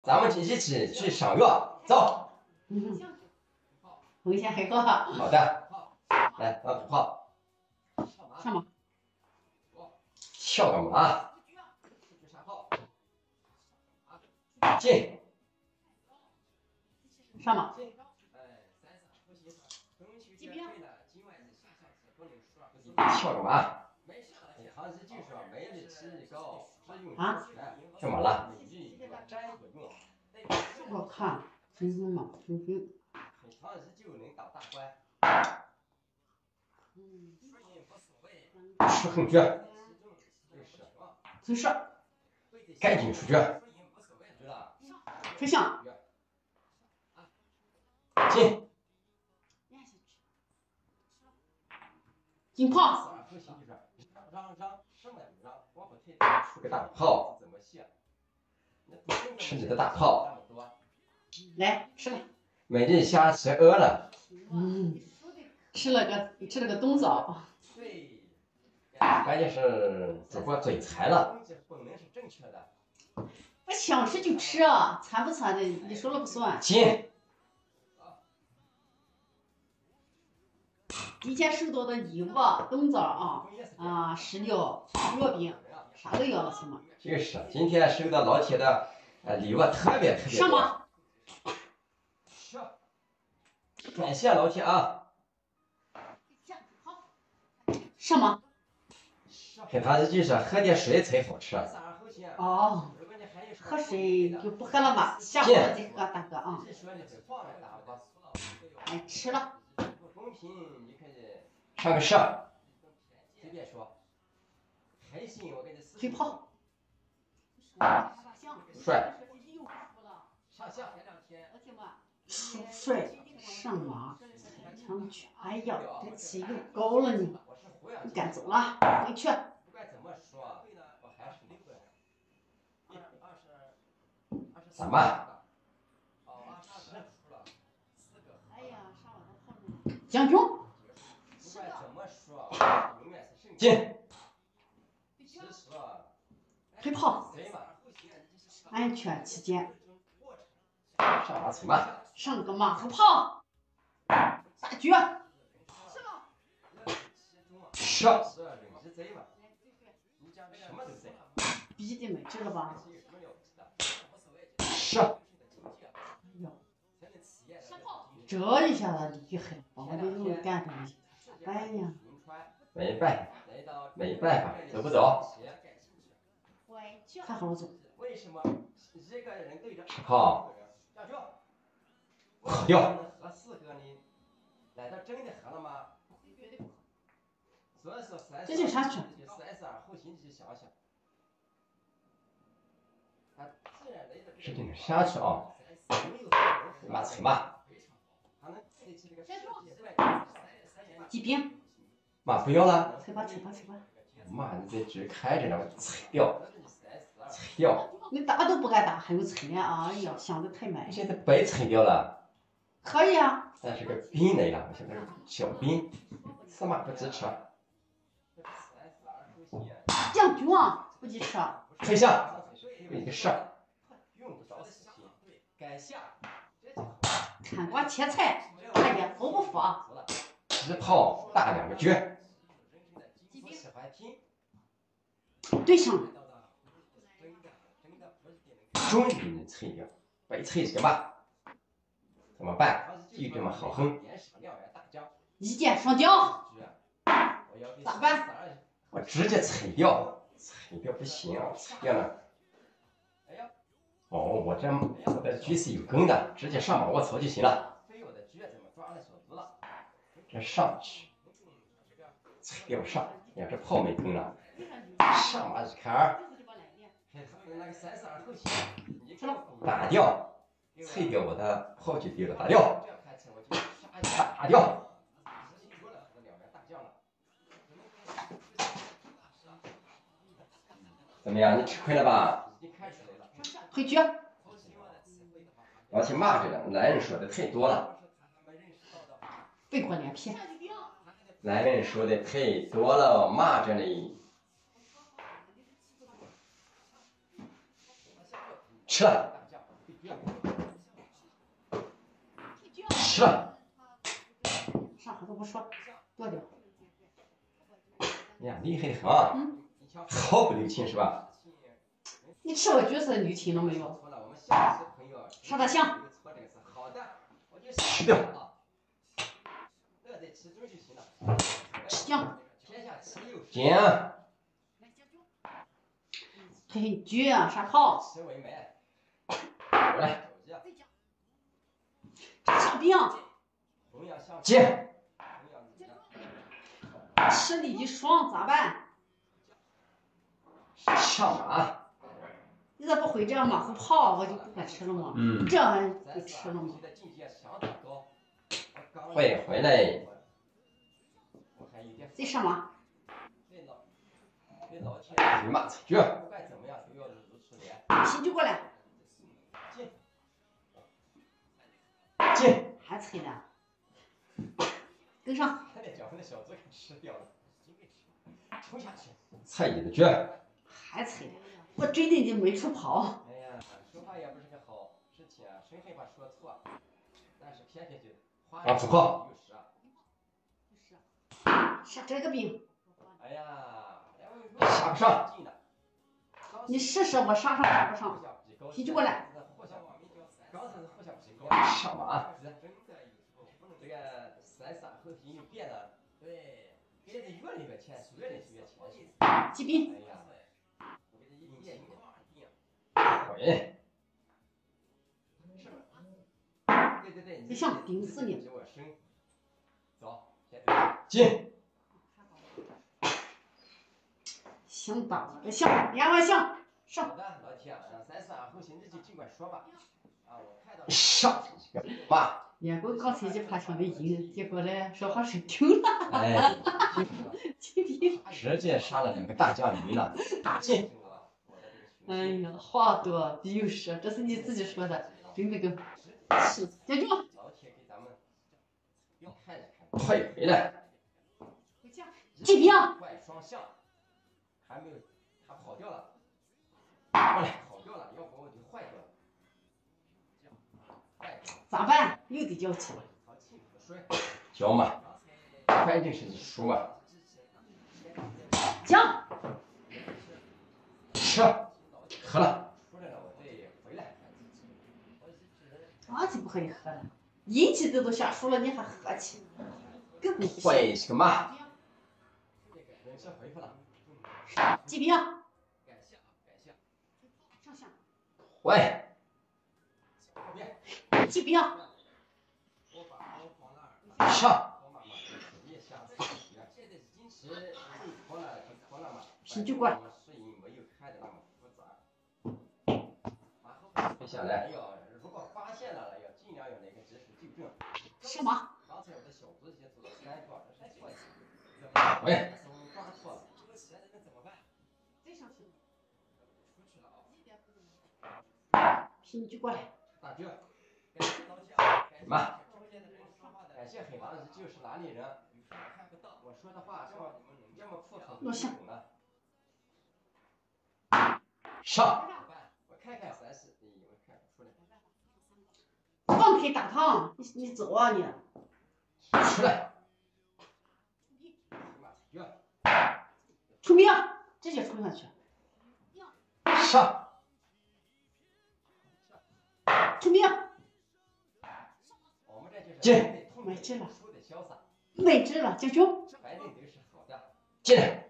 咱们一起去赏月，走。 危险很高。 好的，来，拿土炮。 上马。 跳个马。进。 上马。 跳个马。 啊？ 干嘛了？ 我看真是嘛，真是。 出横局。 真是。 赶紧出局。 飞象。 进。 金炮。 出个大炮。吃你的大炮。 来吃了。 美人虾吃饿了。 吃了个冬枣。 关键是主播嘴馋了。 我想吃就吃啊，馋不馋的你说了不算。 进。 以前收到的礼物，冬枣石榴、月饼，啥都要了行吗？ 就是今天收到老铁的礼物特别多。 上马。 感谢老铁啊。 上马。 给他的就是喝点水才好吃。 哦，喝水就不喝了吧，下回再喝，大哥啊。哎，吃了。 上个射。 飞炮。 帅。 帅上马，踩上去。哎呀，这气又高了你，你赶走了，回去。 咋办？ 将军。 进。 飞炮。安全起见。 上马踩马。 上个马后炮。大局。 射。 逼的没治了吧？ 射。 这一下子厉害，把我的肉干上去，咋办呀？ 没办法，走不走？ 看好了走。 好。掉。 这就啥去？ 是这个下去啊。马踩马。 骑兵。 马不要了。 踩吧。 妈，你这只开着呢，我踩掉。 你打都不敢打，还有踩呢？哎呀，想的太美。 现在白踩掉了。 可以啊。 但是个兵来了，我现在是小兵，司马不支持。 将军啊，不支持。 飞象，给你个射。 看瓜切菜，哎呀，服不服？ 直炮大两个局。 对上了。 终于能踩掉，白踩这个吧？怎么办？就这么好横。 一箭双雕。咋办？ 我直接踩掉不行，踩掉了。哦，我的局是有根的，直接上马卧槽就行了。这上去，踩掉上，呀，这炮没根了。上马一看，打掉，踩掉我的炮就丢了，打掉。怎么样？你吃亏了吧？ 回去。 老铁骂着呢，男人说的太多了。 背过脸皮。 男人说的太多了，骂着呢。吃了。 吃了。 啥话都不说，剁掉。 哎呀，厉害的很啊！毫不留情是吧？ 你吃过橘子绿青了没有？上点香。 吃掉。 吃酱。 酱。 这很橘啊，啥泡？ 来。 啥饼？ 酱。 吃力一爽咋办？ 上马。 你咋不会这样马虎泡？我就不敢吃了吗？这还不吃了吗？ 会回来。 这什么？ 回马菜局。 啤酒过来。 进。 还催呢。跟上。 菜一个局。 还催呢，我追着你没处跑。 哎呀，说话也不是个好事情啊，谁害怕说错？但是偏偏就往出跑。 杀这个饼。 哎呀，杀不上。 你试试，我杀上杀不上。啤酒过来。 上马。这个3-3后期又变了，对，变得越来越前，越来越前。 击兵。 哎呀，回。 你想顶死你。 走，进。 行当行，连完行上。 好的，老铁，3-3后期你就尽管说吧。啊，我看到上吧。 连过刚才一趴上的赢，结果嘞说话是停了。 哎， 击兵。 直接杀了2个大将鱼呢。进。 哎呀，话多必有失，这是你自己说的，真的跟是。接住。 快回来。 击兵。 坏双向，还没有，他跑掉了。过来，跑掉了，要不我就坏掉了。 咋办？又得交气了。 交嘛，反正是你输嘛。 讲。 吃，喝了。 俺才不和你喝了，运气都下输了，你还喝气？更不坏是个嘛？ 击兵。上下。 坏。 击兵。 上。 啤酒过来。 下来。如果发现了，要尽量有那个及时纠正。 什么？ 刚才我的小组些做的3个，这是错的。喂。抓错了。怎么办？ 再上去。啤酒过来。 大舅。什么？感谢黑王，你就是哪里人？我说的话照你们能这么附和， 我想。 上。我看看30，我看不出来。 放开大堂，你走啊你！ 出来。 出兵，直接冲上去。 上。 出兵。 进。 没治了，没治了，将军。 进来。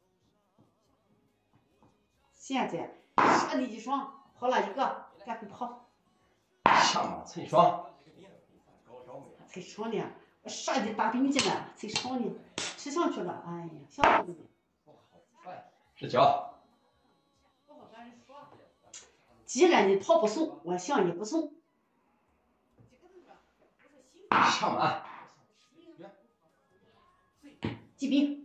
现在杀你一双，跑了一个，赶快跑。 上马翠霜。 才爽呢，我杀你大兵进来，才爽呢，吃上去了，哎呀，小子你。 是脚。 既然你跑不送，我想也不送。 上马。 击兵。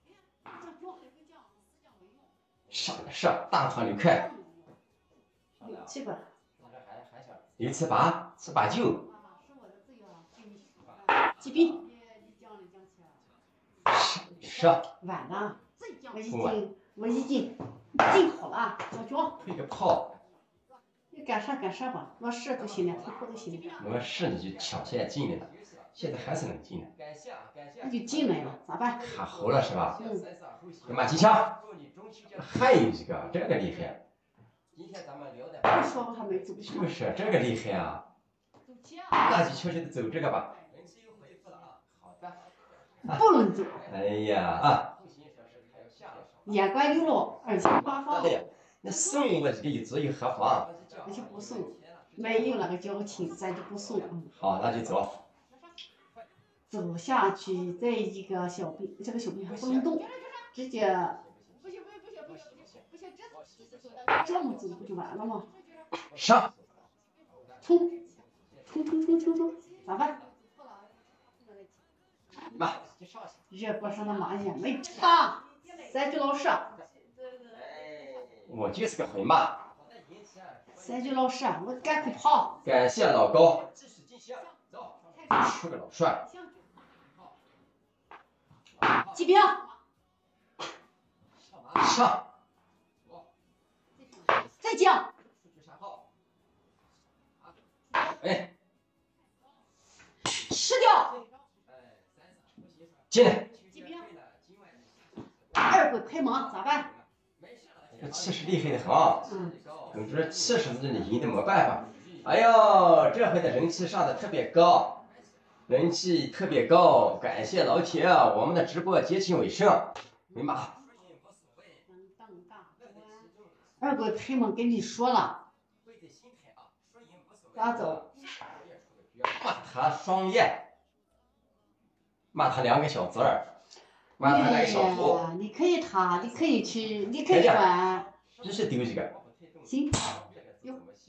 上大团旅快。 去吧。 6次8次89。 击兵。 上。 晚了，我已经进好了，将军。 退个炮。 你干啥干啥吧，落实就行了，退货就行了。 落实你就抢现在进来了，现在还是能进来。 那就进来了，咋办？ 卡喉了是吧？ 嗯。 马吉强，还有一个这个厉害。 你说我还没走强。 就是这个厉害啊！那就悄悄的走这个吧。 不能走。 哎呀啊！ 眼观六路，耳听八方。 对呀，那送我这个一左右何妨？ 那就不送，没有那个交情，咱就不送。 好，那就走。 走下去，再一个小兵，这个小兵还不能动，直接这么走不就完了吗？ 上， 冲，咋办？ 妈， 热锅上的蚂蚁没差，三句老实。 我就是个混马。 三句老实，我赶快跑。 感谢老高，出个老帅。 骑兵， 上， 再将。 哎， 吃掉。 进来。 二鬼拍马咋办？ 这气势厉害的很。 嗯。 你说气势是赢的没办法。哎呦，这回的人气上的特别高，人气特别高，感谢老铁，我们的直播接近尾声。没骂。 二鬼拍马跟你说了，咋走？ 骂他双眼，骂他两个小字儿，骂他那个小图。 你可以他，你可以去，你可以穿。 只是丢这个。 行，有。